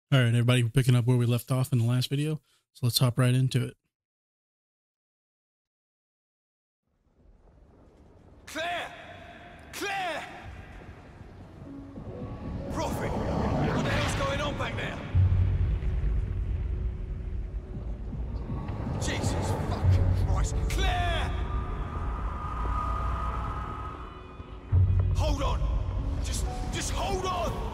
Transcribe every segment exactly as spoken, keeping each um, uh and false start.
All right, everybody, we're picking up where we left off in the last video, so let's hop right into it. Claire! Claire! Prophet! What the hell's going on back there? Jesus fucking Christ! Claire! Hold on! Just, just hold on!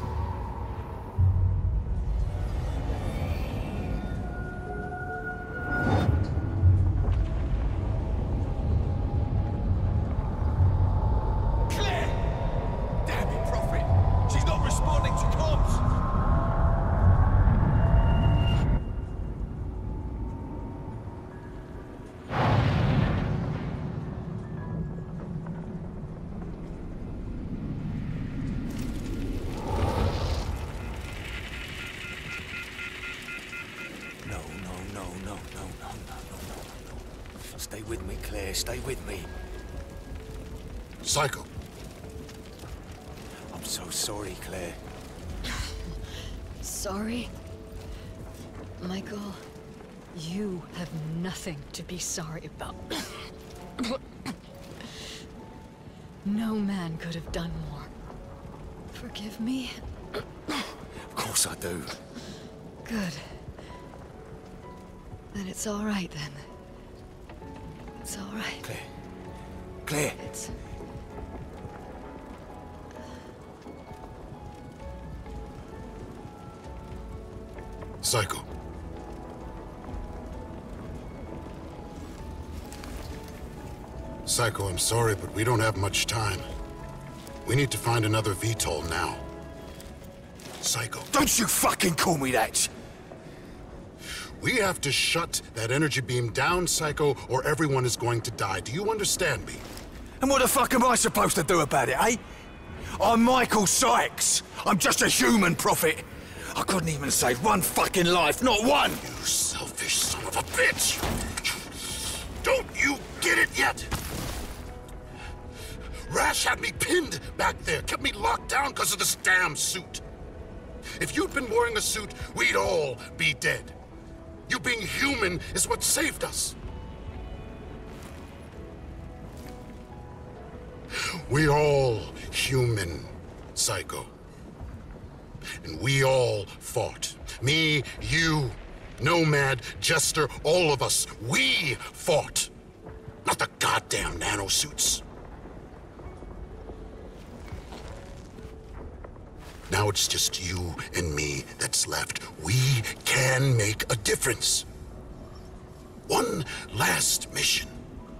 Stay with me, Claire. Stay with me. Psycho. I'm so sorry, Claire. Sorry? Michael, you have nothing to be sorry about. No man could have done more. Forgive me? Of course I do. Good. Then it's all right, then. It's all right. Claire. Claire. It's... Psycho. Psycho, I'm sorry, but we don't have much time. We need to find another V TOL now. Psycho. Don't you fucking call me that! We have to shut that energy beam down, Psycho, or everyone is going to die. Do you understand me? And what the fuck am I supposed to do about it, eh? I'm Michael Sykes. I'm just a human, Prophet. I couldn't even save one fucking life, not one! You selfish son of a bitch! Don't you get it yet? Rash had me pinned back there, kept me locked down because of this damn suit. If you'd been wearing a suit, we'd all be dead. You being human is what saved us. We're all human, Psycho. And we all fought. Me, you, Nomad, Jester, all of us. We fought. Not the goddamn nanosuits. Now it's just you and me that's left. We can make a difference. One last mission.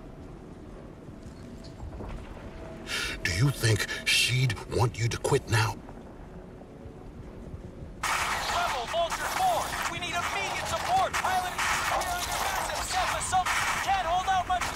Do you think she'd want you to quit now? Rebel, Vulture four! We need immediate support! Pilot, we're under massive Ceph assault! Can't hold out much...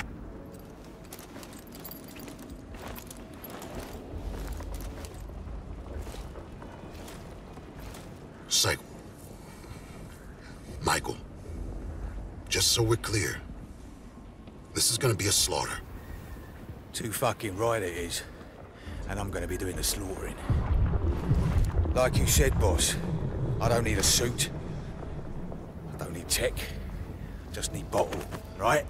Psycho. Michael. Just so we're clear. This is gonna be a slaughter. Too fucking right it is. And I'm gonna be doing the slaughtering. Like you said, boss, I don't need a suit. I don't need tech. Just need bottle, right?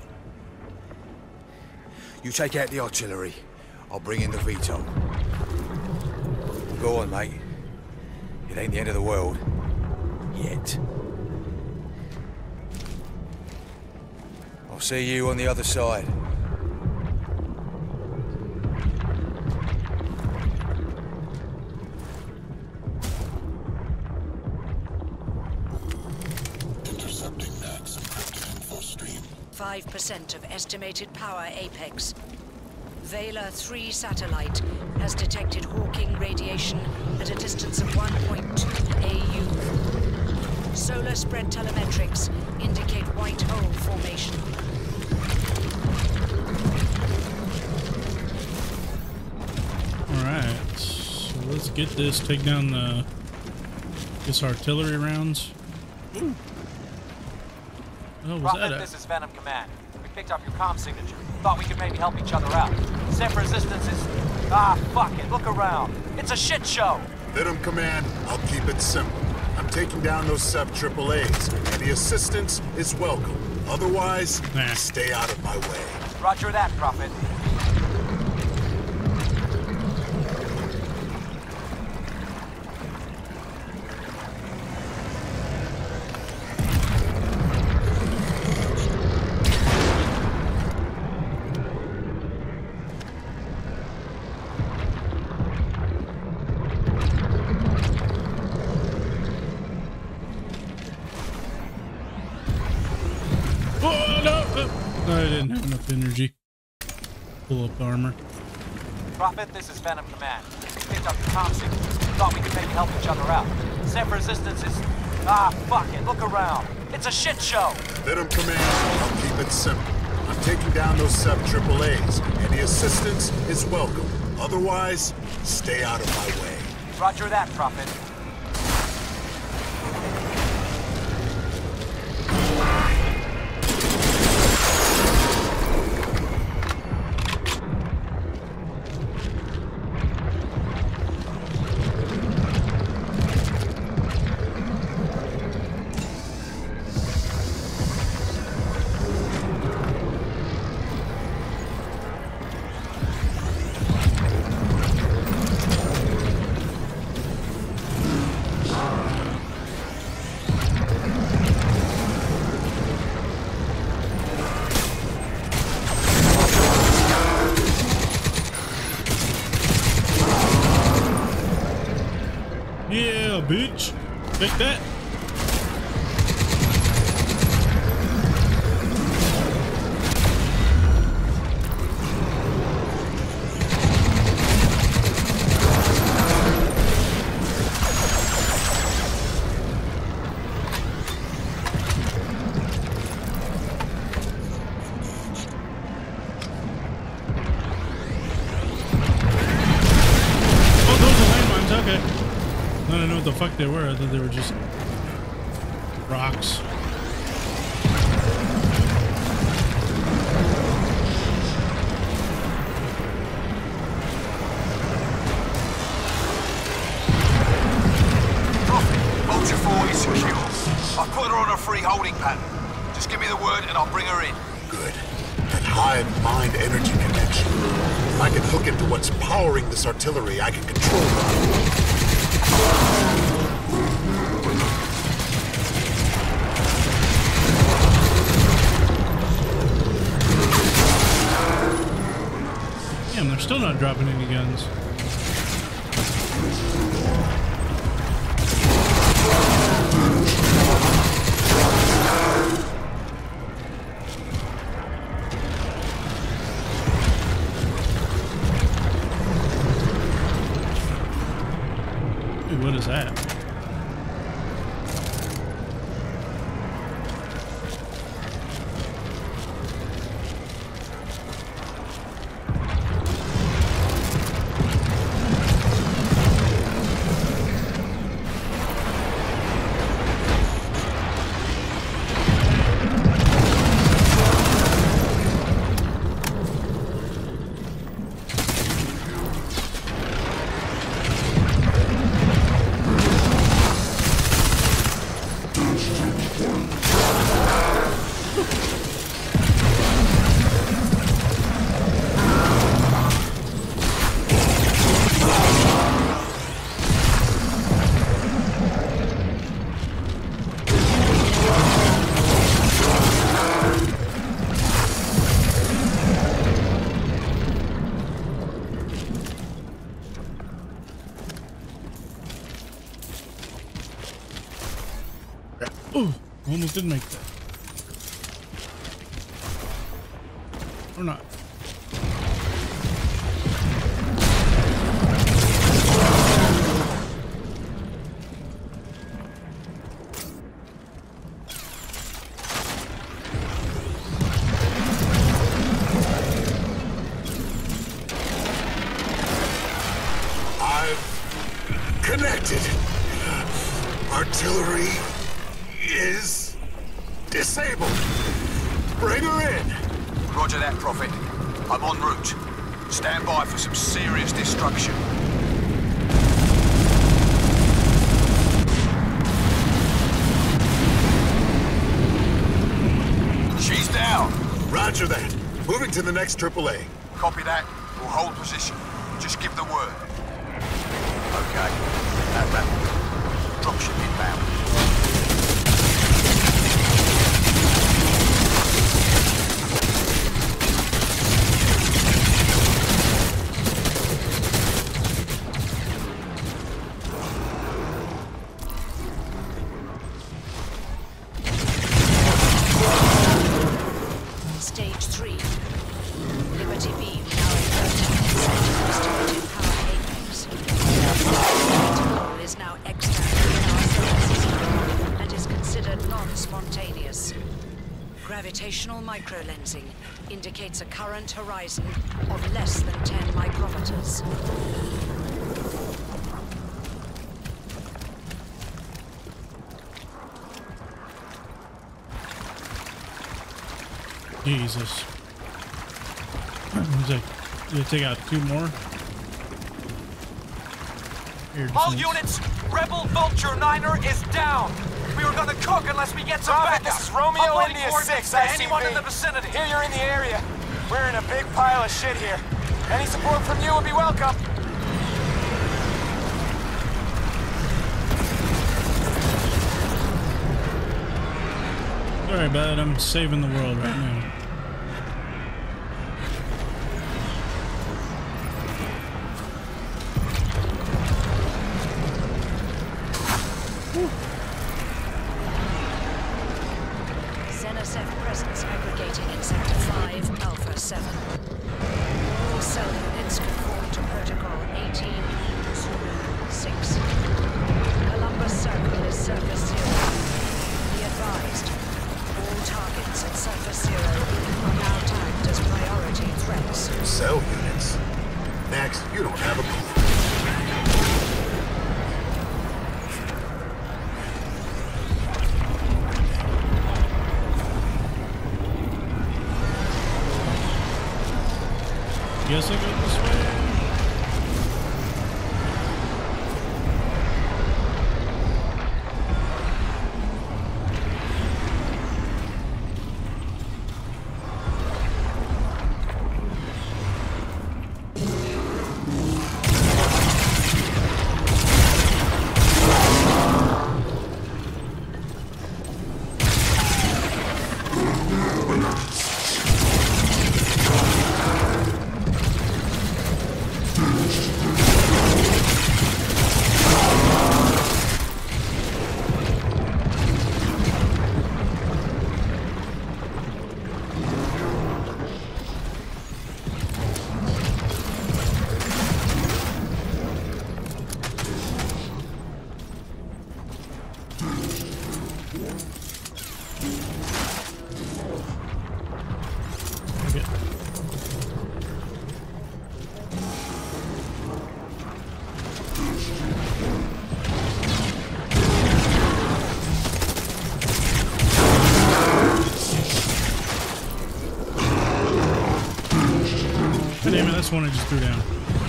You take out the artillery. I'll bring in the V TOL. Go on, mate. It ain't the end of the world. Yet. I'll see you on the other side. Intercepting Nax encrypted info stream. five percent of estimated power apex. Vela three satellite has detected Hawking radiation at a distance of one point two A U. Solar spread telemetrics indicate white hole formation. Alright, so let's get this, take down the this artillery rounds. Oh, was Prophet, that a... this is Venom Command. We picked up your comm signature. Thought we could maybe help each other out. Ceph resistance is... Ah, fuck it. Look around. It's a shit show. Venom Command, I'll keep it simple. I'm taking down those Ceph triple A's. Any assistance is welcome. Otherwise, nah. Stay out of my way. Roger that, Prophet. I didn't have enough energy. Pull up the armor. Prophet, this is Venom Command. Picked up your comm signal. Thought we could maybe help each other out. Ceph resistance is... Ah, fuck it. Look around. It's a shit show. Venom Command, I'll keep it simple. I'm taking down those Ceph triple A's. Any assistance is welcome. Otherwise, stay out of my way. Roger that, Prophet. Yeah, bitch. Take that. Oh, those are landmines. Okay. I don't know what the fuck they were. I thought they were just rocks. Vulture four is secure. I've put her on a free holding pattern. Just give me the word and I'll bring her in. Good. That hive mind energy connection. If I can hook into what's powering this artillery, I can control them. Damn, they're still not dropping any guns. Dude, what is that? Oh, almost didn't make that. Or not. I've connected. Artillery is disabled. Bring her in. Roger that, Prophet. I'm en route. Stand by for some serious destruction. to the next triple A. Copy that. We'll hold position. Just give the word. Okay. That rapid. Dropship inbound. Stage three. Liberty beam now at thirteen percent of estimated power apex. The is now extant in our solar system and is considered non-spontaneous. Gravitational microlensing indicates a current horizon of less than ten micrometers. Jesus. He's like, you take out two more. Here, All just- units, Rebel Vulture Niner is down. We were gonna cook unless we get some backup. This is Romeo Uploading India coordinates six, to I C V. anyone in the vicinity. Here you're in the area. We're in a big pile of shit here. Any support from you would be welcome. Sorry, bud. I'm saving the world right now. Ceph presence aggregating in Sector five, Alpha seven. All cell units conform to Protocol eighteen Zulu six. Columbus Circle is Surface Zero. Be advised, all targets at Surface Zero are now tagged as priority threats. Cell units. Next, you don't have a clue. Guess I go this way. Damn it, that's one I just threw down.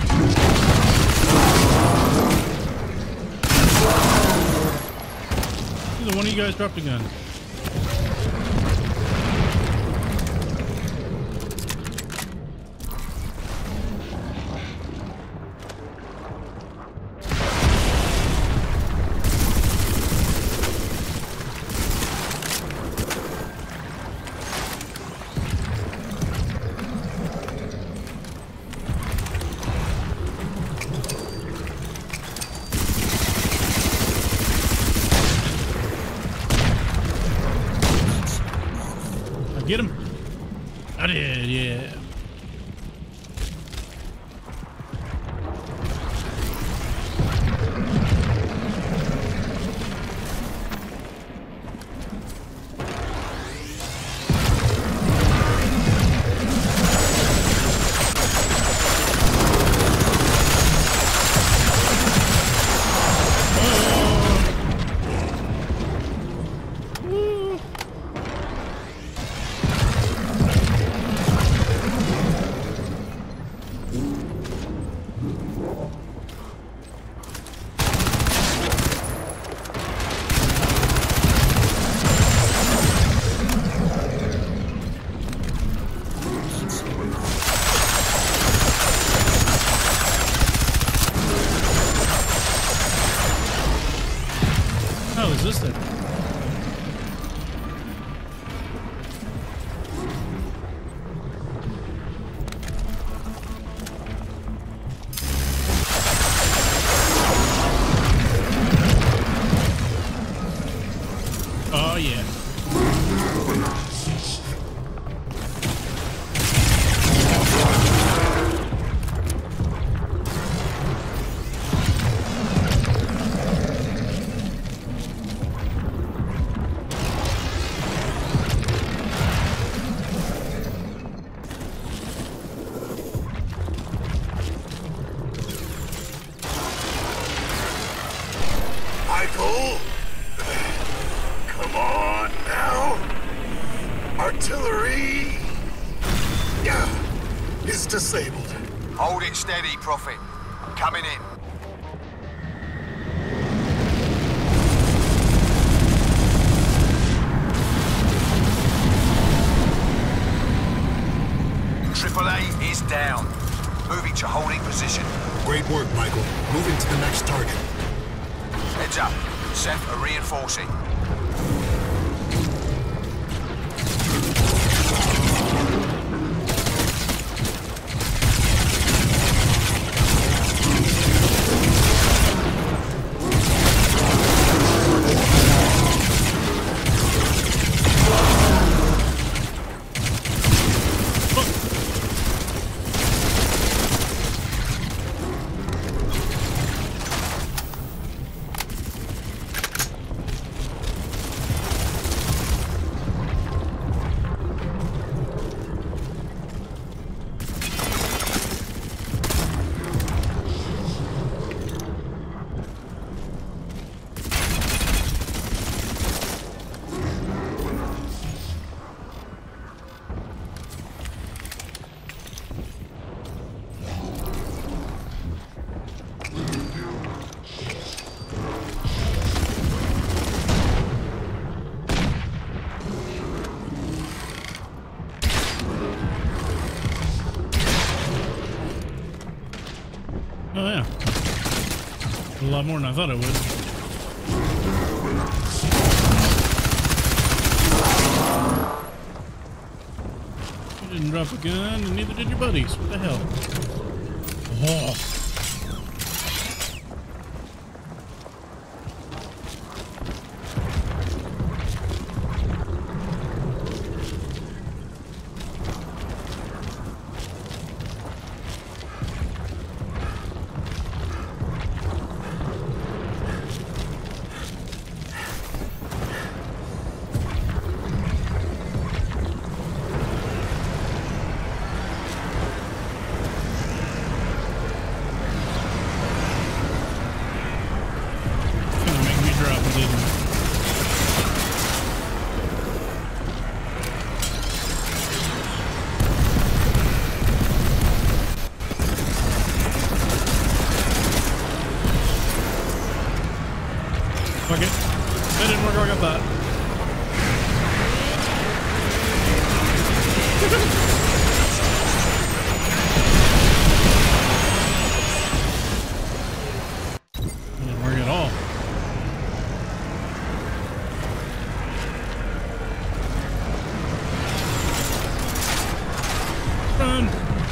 Either one of you guys dropped a gun. Get him. I did, yeah. Oh, is this there? Oh, yeah. Michael? Come on now. Artillery. Yeah, is disabled. Hold it steady, Prophet. Coming in. Triple A is down. Moving to holding position. Great work, Michael. Moving to the next target. Heads up. Ceph are reinforcing. Oh, yeah. A lot more than I thought it would. You didn't drop a gun, and neither did your buddies. What the hell? Oh. Fuck it. That didn't work like I thought. Didn't work at all. Run.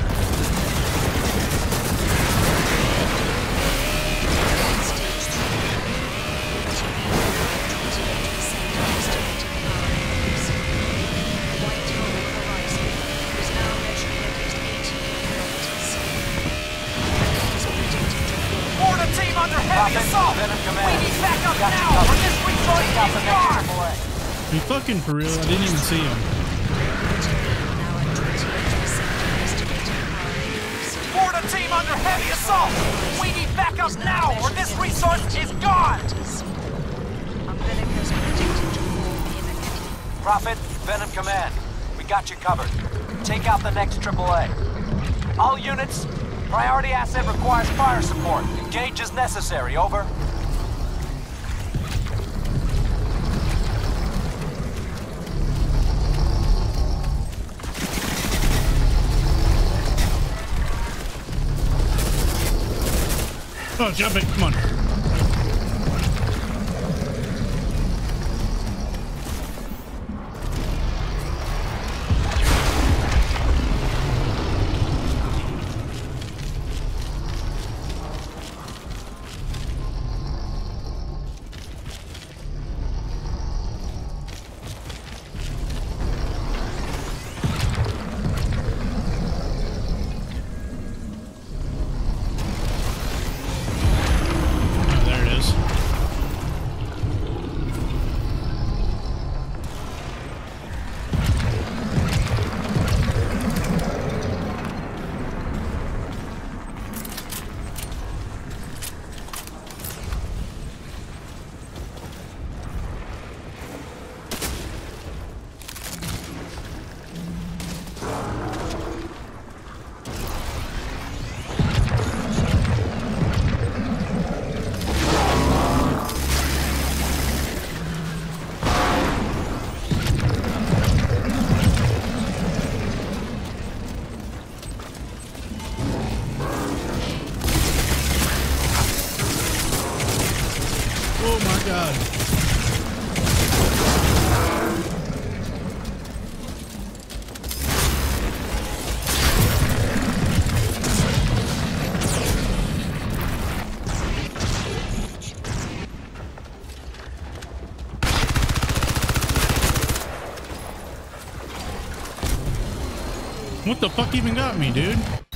Are you fucking for real? I didn't even see him. Board a team under heavy assault! We need backup now, or this resource is gone! Prophet, Venom Command. We got you covered. Take out the next triple A. All units, priority asset requires fire support. Engage as necessary, over. Oh, jump it. Come on. What the fuck even got me, dude?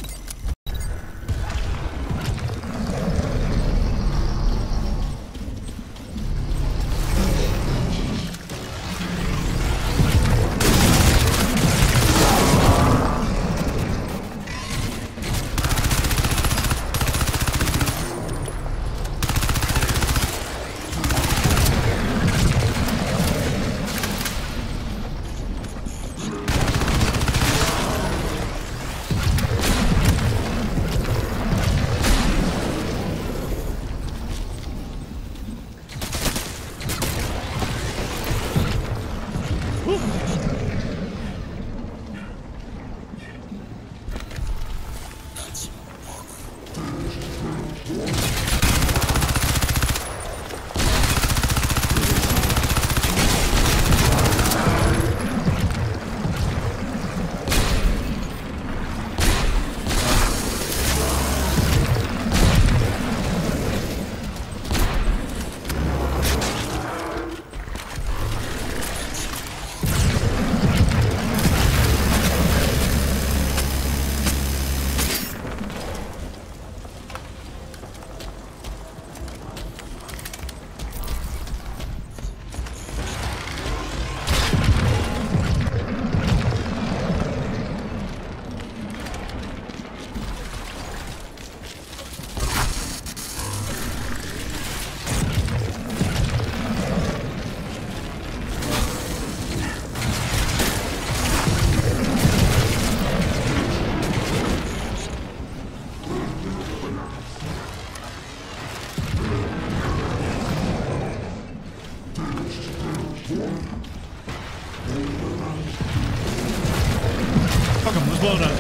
Load up.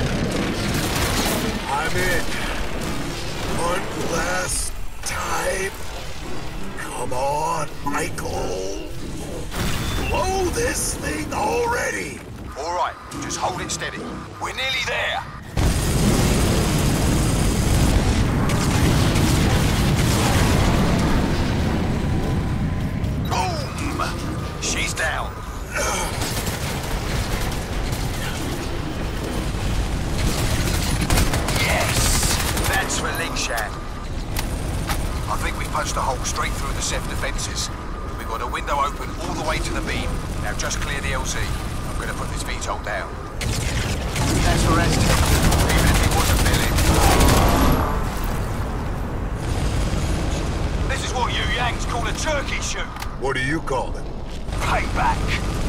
I'm in. One last time. Come on, Michael. Blow this thing already. All right, just hold it steady. We're nearly there. Boom! She's down. That's for Lingshan. I think we've punched a hole straight through the Ceph defences. We've got a window open all the way to the beam. Now just clear the L Z. I'm going to put this V TOL down. That's for Aztec, even if he wasn't filling. This is what you Yangs call a turkey shoot. What do you call it? Payback.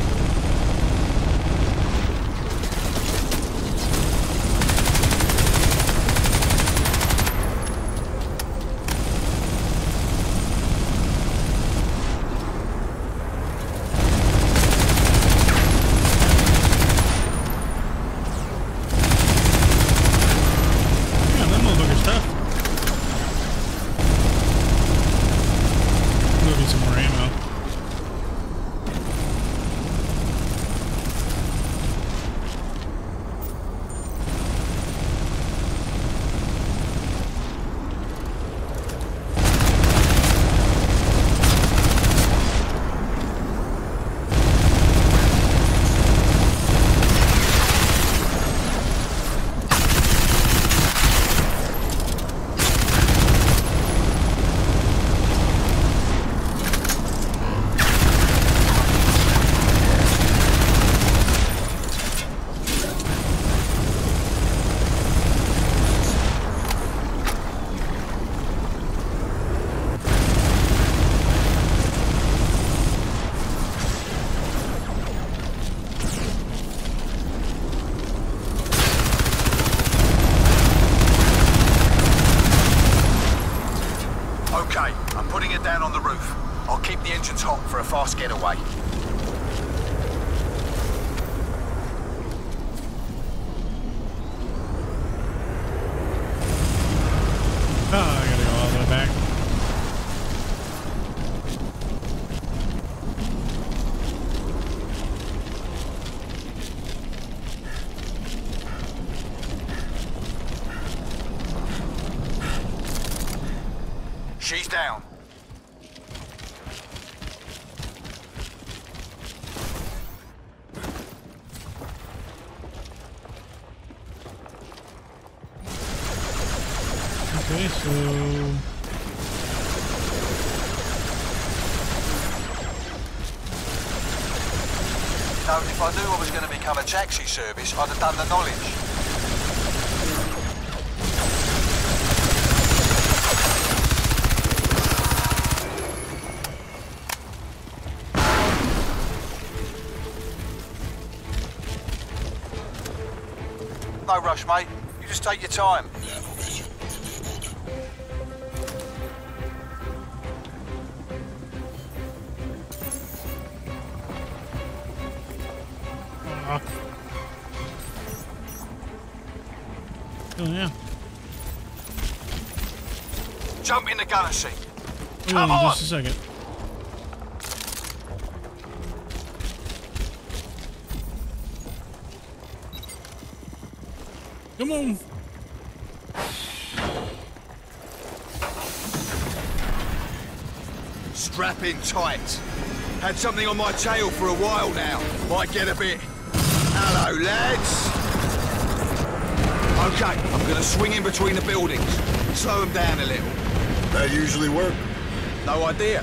Fast getaway. Oh, I gotta go all the way back. She's down. Okay, so Now, if I knew I was going to become a taxi service, I'd have done the knowledge. No rush, mate. You just take your time. uh, oh yeah. Jump in the gunner seat. Hold Come on, on! just a second. Come on. Strap in tight. Had something on my tail for a while now. Might get a bit... Hello, lads. Okay, I'm gonna swing in between the buildings. Slow them down a little. That usually work. No idea.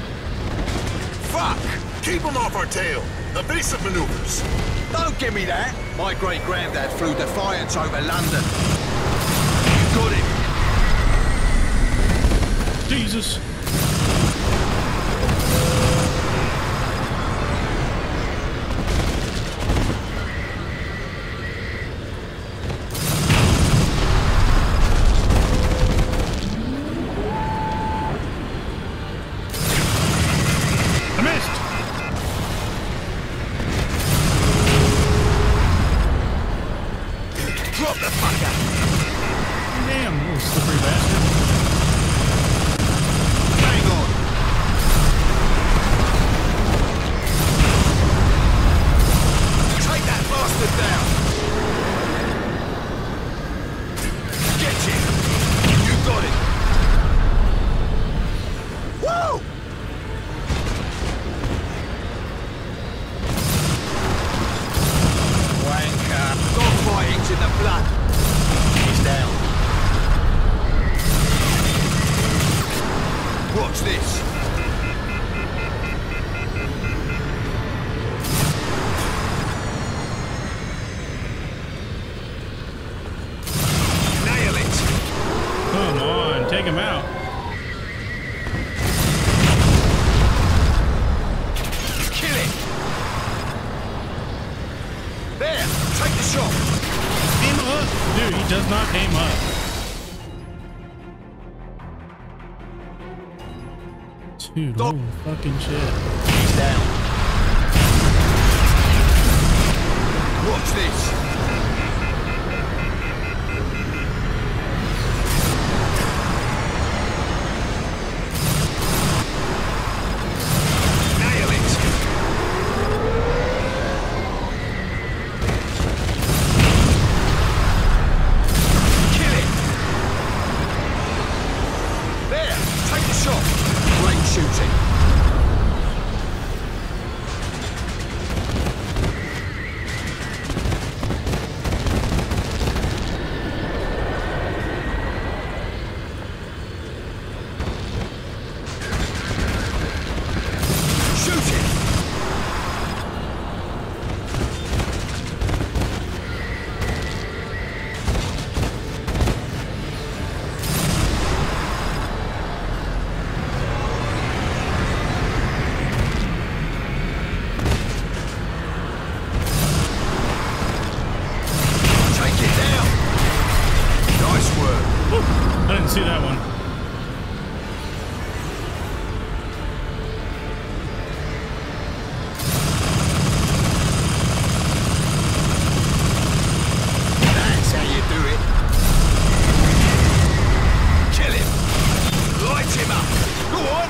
Fuck! Keep them off our tail. Evasive maneuvers. Don't give me that. My great-granddad flew Defiance over London. You got it. Jesus. I missed. Drop the fucker. Damn, little slippery bastard. Hang on. Take that bastard down. Get it. You got it. Woo! Wanker. Dogfighting's in the blood. He's down. Watch this. Nail it. Come on, take him out. Kill it. There. Take the shot. Aim up. Dude, he does not aim up. Dude, Dog. holy fucking shit. He's down. Watch this. Nail it. Kill it. There. Take the shot. Great shooting. Shoot it. Take it down. Nice work. I didn't see that one. That's how you do it. Kill him. Light him up. Go on.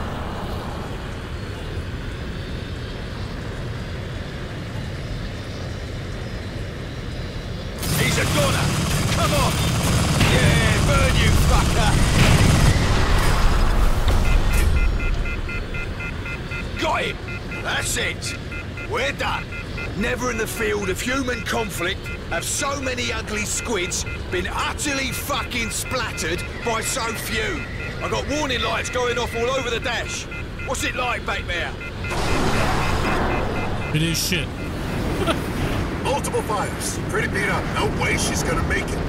He's a goner. Come on. Yeah, burn you, fucker. Got him. That's it. We're done. Never in the field of human conflict have so many ugly squids been utterly fucking splattered by so few. I got warning lights going off all over the dash. What's it like back there? It is shit. Multiple fires. Pretty beat up. No way she's gonna make it.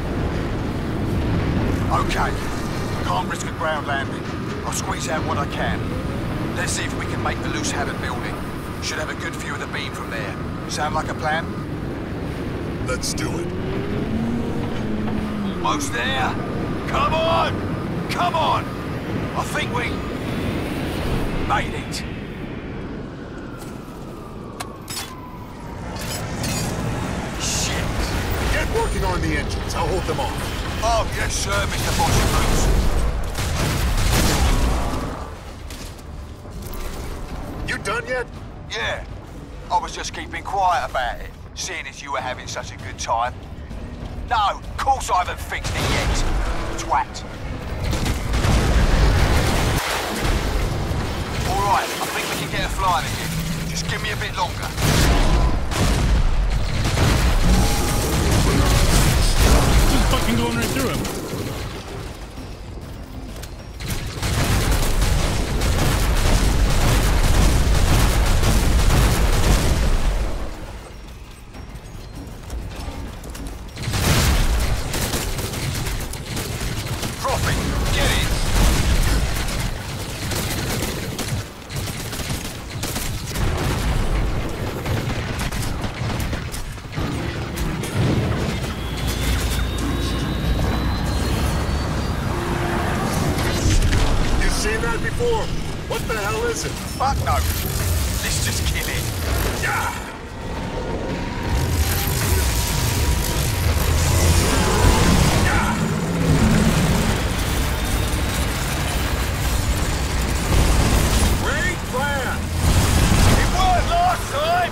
Okay. Can't risk a ground landing. I'll squeeze out what I can. Let's see if we can make the Loose Habit building. Should have a good view of the beam from there. Sound like a plan? Let's do it. Almost there. Come on! Come on! I think we... made it. Shit. Get working on the engines. I'll hold them off. Oh, yes, sir, Mister Bossy Boots. You done yet? Yeah. I was just keeping quiet about it, seeing as you were having such a good time. No, of course I haven't fixed it yet. Twat. All right, I think we can get a flying again. Just give me a bit longer. He's fucking going right through him. What the hell is it? Fuck no. Let's just kill it. Yeah. Great plan! It worked last time!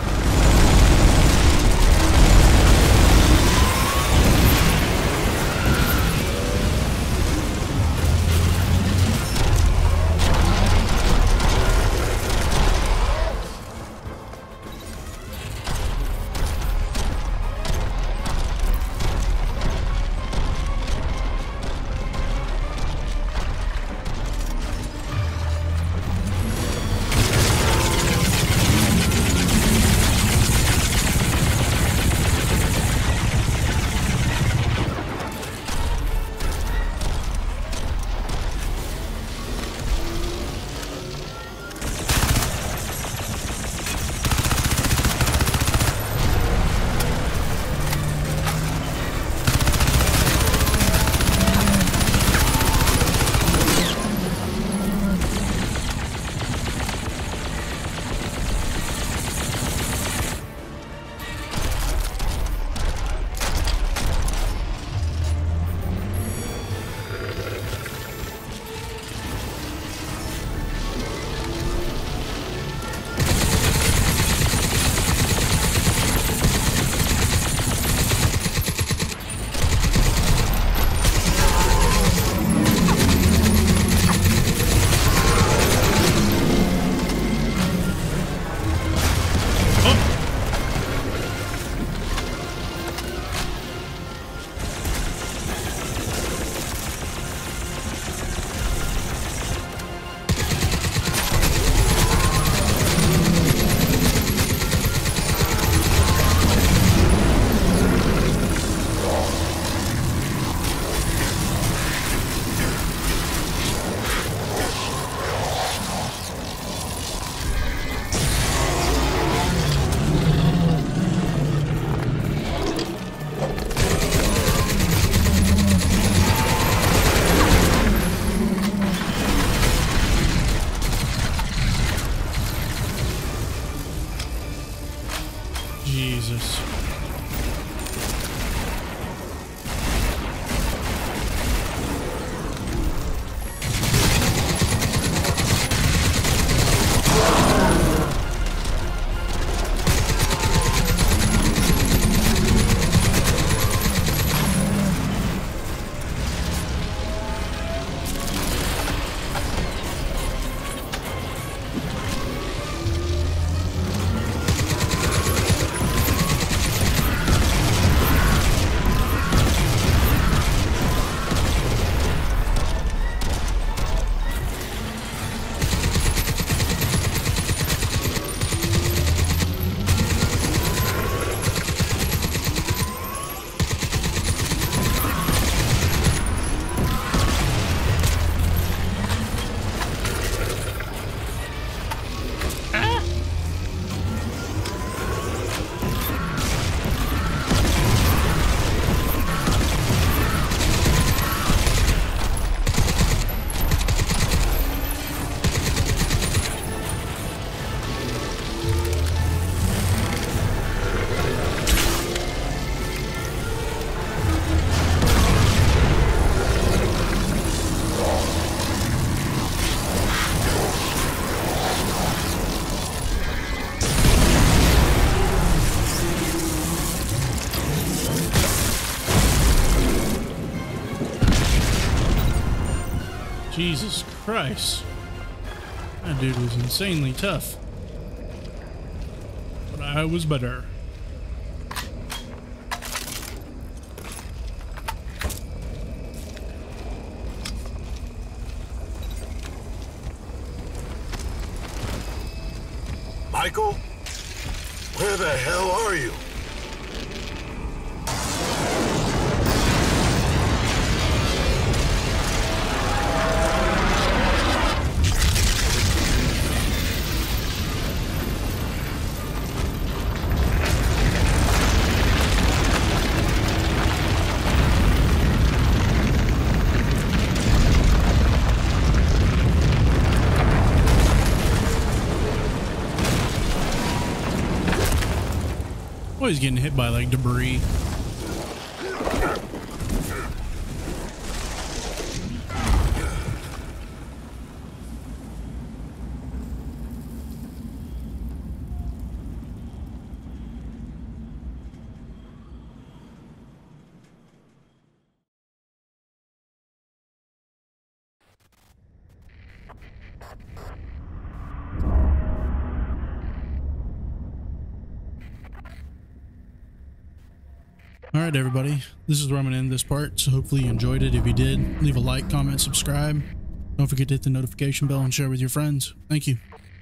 Jesus. Christ. That dude was insanely tough. But I was better. Michael? Where the hell are you? Always getting hit by like debris. Alright everybody, this is where I'm going to end this part, so hopefully you enjoyed it. If you did, leave a like, comment, subscribe. Don't forget to hit the notification bell and share with your friends. Thank you.